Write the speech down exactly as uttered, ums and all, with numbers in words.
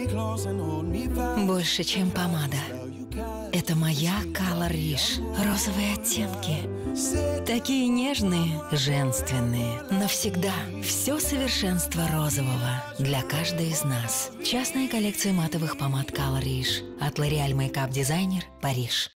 Больше, чем помада. Это моя Color Riche. Розовые оттенки. Такие нежные, женственные. Навсегда. Все совершенство розового. Для каждой из нас. Частная коллекция матовых помад Color Riche. От L'Oréal Makeup Designer, Париж.